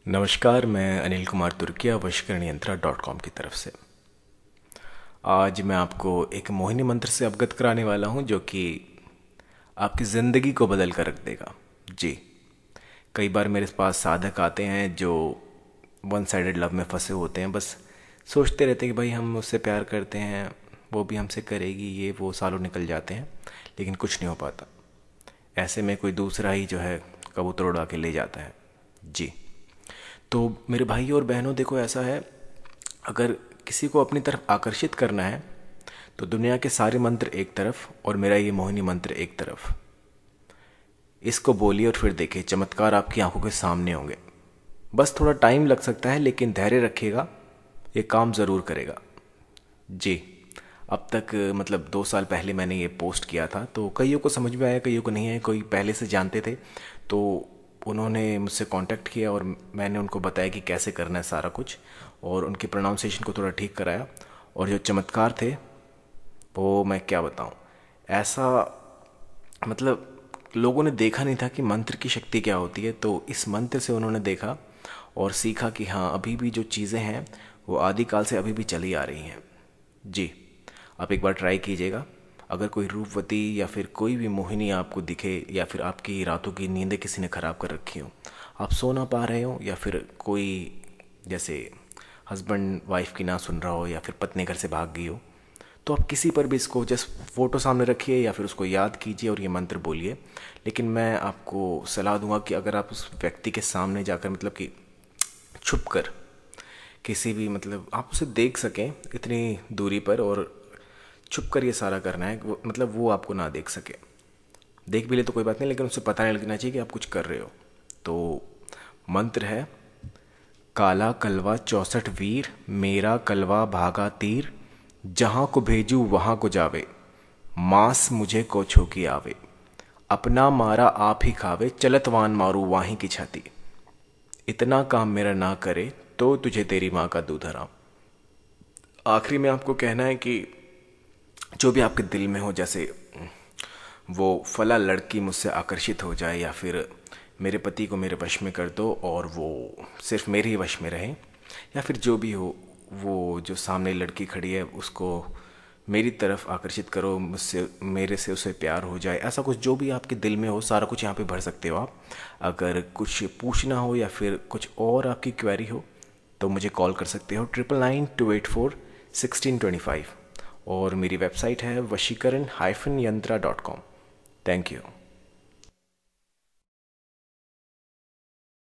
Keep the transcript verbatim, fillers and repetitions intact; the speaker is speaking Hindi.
नमस्कार, मैं अनिल कुमार तुर्किया वशीकरण यंत्रा डॉट कॉम की तरफ से। आज मैं आपको एक मोहिनी मंत्र से अवगत कराने वाला हूँ जो कि आपकी ज़िंदगी को बदल कर रख देगा। जी, कई बार मेरे पास साधक आते हैं जो वन साइडेड लव में फंसे होते हैं। बस सोचते रहते हैं कि भाई हम उससे प्यार करते हैं, वो भी हमसे करेगी, ये वो सालों निकल जाते हैं लेकिन कुछ नहीं हो पाता। ऐसे में कोई दूसरा ही जो है कबूतर उड़ा के ले जाता है। जी, तो मेरे भाई और बहनों, देखो ऐसा है, अगर किसी को अपनी तरफ आकर्षित करना है तो दुनिया के सारे मंत्र एक तरफ और मेरा ये मोहिनी मंत्र एक तरफ। इसको बोलिए और फिर देखिए चमत्कार आपकी आंखों के सामने होंगे। बस थोड़ा टाइम लग सकता है लेकिन धैर्य रखिएगा, ये काम ज़रूर करेगा। जी, अब तक मतलब दो साल पहले मैंने ये पोस्ट किया था तो कईयों को समझ में आया, कईयों को नहीं आया। कोई पहले से जानते थे तो उन्होंने मुझसे कांटेक्ट किया और मैंने उनको बताया कि कैसे करना है सारा कुछ, और उनकी प्रोनाउंसिएशन को थोड़ा ठीक कराया। और जो चमत्कार थे वो मैं क्या बताऊं, ऐसा मतलब लोगों ने देखा नहीं था कि मंत्र की शक्ति क्या होती है। तो इस मंत्र से उन्होंने देखा और सीखा कि हाँ, अभी भी जो चीज़ें हैं वो आदिकाल से अभी भी चली आ रही हैं। जी, आप एक बार ट्राई कीजिएगा। अगर कोई रूपवती या फिर कोई भी मोहिनी आपको दिखे, या फिर आपकी रातों की नींदें किसी ने ख़राब कर रखी हो, आप सो ना पा रहे हो, या फिर कोई जैसे हस्बैंड वाइफ की ना सुन रहा हो, या फिर पत्नी घर से भाग गई हो, तो आप किसी पर भी इसको जस्ट फ़ोटो सामने रखिए या फिर उसको याद कीजिए और ये मंत्र बोलिए। लेकिन मैं आपको सलाह दूंगा कि अगर आप उस व्यक्ति के सामने जाकर, मतलब कि छुप कर, किसी भी, मतलब आप उसे देख सकें इतनी दूरी पर, और छुप कर ये सारा करना है, वो मतलब वो आपको ना देख सके। देख भी ले तो कोई बात नहीं, लेकिन उसे पता नहीं लगना चाहिए कि आप कुछ कर रहे हो। तो मंत्र है, काला कलवा चौसठ वीर, मेरा कलवा भागा तीर, जहाँ को भेजू वहाँ को जावे, मांस मुझे को छोकी आवे, अपना मारा आप ही खावे, चलत वान मारू वाही की छाती, इतना काम मेरा ना करे तो तुझे तेरी माँ का दूध हराम। आखिरी में आपको कहना है कि जो भी आपके दिल में हो, जैसे वो फला लड़की मुझसे आकर्षित हो जाए, या फिर मेरे पति को मेरे वश में कर दो और वो सिर्फ मेरे ही वश में रहे, या फिर जो भी हो, वो जो सामने लड़की खड़ी है उसको मेरी तरफ आकर्षित करो, मुझसे मेरे से उसे प्यार हो जाए, ऐसा कुछ जो भी आपके दिल में हो सारा कुछ यहाँ पे भर सकते हो आप। अगर कुछ पूछना हो या फिर कुछ और आपकी क्वेरी हो तो मुझे कॉल कर सकते हो, triple nine two eight four sixteen twenty five. और मेरी वेबसाइट है vashikaran hyphen yantra dot com. Thank you.